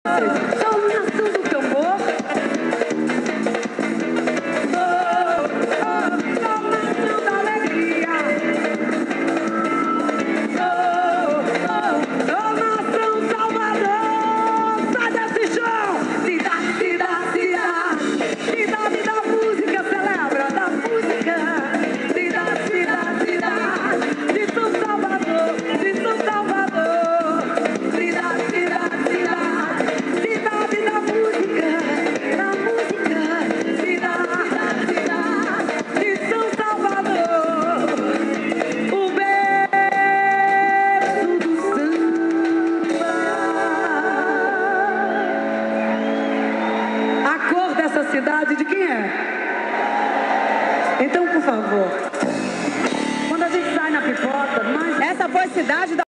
Só uma nação do tambor. Só uma nação da alegria. Só nação Salvador. Sai desse chão. Cidade, cidade, cidade. Cidade da música, celebra da música. Cidade, cidade, cidade. De São Salvador, de São Salvador. Cidade, cidade, cidade. Cidade da música, da música. Cidade, cidade, de São Salvador. O berço do samba. A cor dessa cidade de quem é? Então, por favor, quando a gente sai na pipota, essa foi a cidade da